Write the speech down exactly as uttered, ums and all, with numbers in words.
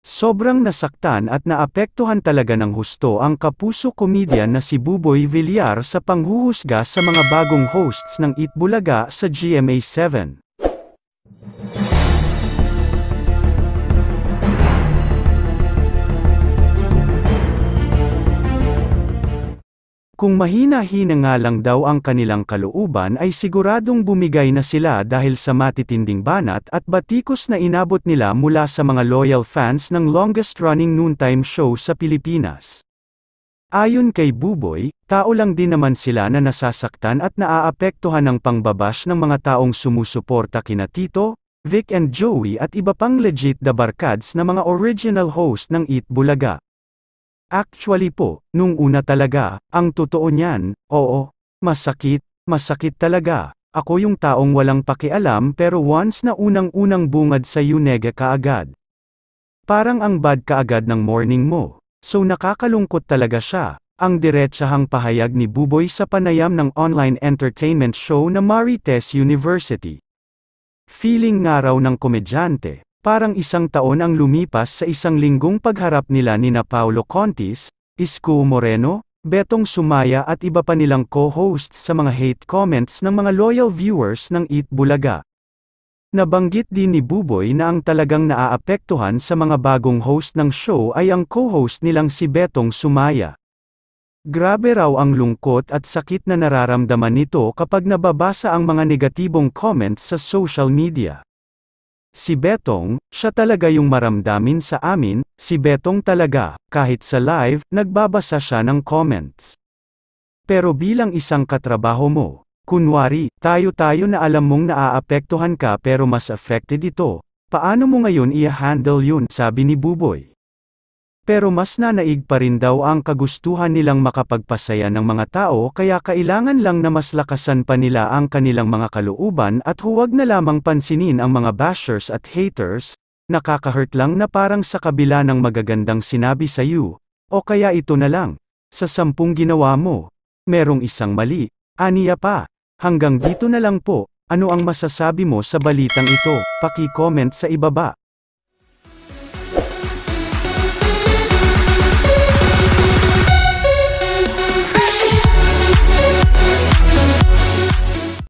Sobrang nasaktan at naapektuhan talaga ng husto ang kapuso comedian na si Buboy Villar sa panghuhusga sa mga bagong hosts ng Eat Bulaga sa G M A seven. Kung mahina-hina nga lang daw ang kanilang kalooban ay siguradong bumigay na sila dahil sa matitinding banat at batikos na inabot nila mula sa mga loyal fans ng longest-running noontime show sa Pilipinas. Ayon kay Buboy, tao lang din naman sila na nasasaktan at naaapektuhan ng pangbabash ng mga taong sumusuporta kina Tito, Vic and Joey at iba pang legit da barkads na mga original host ng Eat Bulaga. Actually po, nung una talaga, ang totoo niyan, oo, masakit, masakit talaga. Ako yung taong walang pakialam pero once na unang-unang bungad sa Unega kaagad. Parang ang bad kaagad ng morning mo. So nakakalungkot talaga siya. Ang diretsahang pahayag ni Buboy sa panayam ng online entertainment show na Marites University. Feeling nga raw ng komedyante. Parang isang taon ang lumipas sa isang linggong pagharap nila nina Paulo Contis, Isko Moreno, Betong Sumaya at iba pa nilang co-hosts sa mga hate comments ng mga loyal viewers ng Eat Bulaga. Nabanggit din ni Buboy na ang talagang naaapektuhan sa mga bagong host ng show ay ang co-host nilang si Betong Sumaya. Grabe raw ang lungkot at sakit na nararamdaman nito kapag nababasa ang mga negatibong comments sa social media. Si Betong, siya talaga yung maramdamin sa amin, si Betong talaga, kahit sa live, nagbabasa siya ng comments. Pero bilang isang katrabaho mo, kunwari, tayo-tayo na alam mong naaapektuhan ka pero mas affected ito, paano mo ngayon i-handle yun, sabi ni Buboy. Pero mas nanaig pa rin daw ang kagustuhan nilang makapagpasaya ng mga tao kaya kailangan lang na mas lakasan pa nila ang kanilang mga kalooban at huwag na lamang pansinin ang mga bashers at haters, nakaka-hurt lang na parang sa kabila ng magagandang sinabi sa iyo, o kaya ito na lang, sa sampung ginawa mo, merong isang mali, aniya pa, hanggang dito na lang po, ano ang masasabi mo sa balitang ito, paki-comment sa ibaba.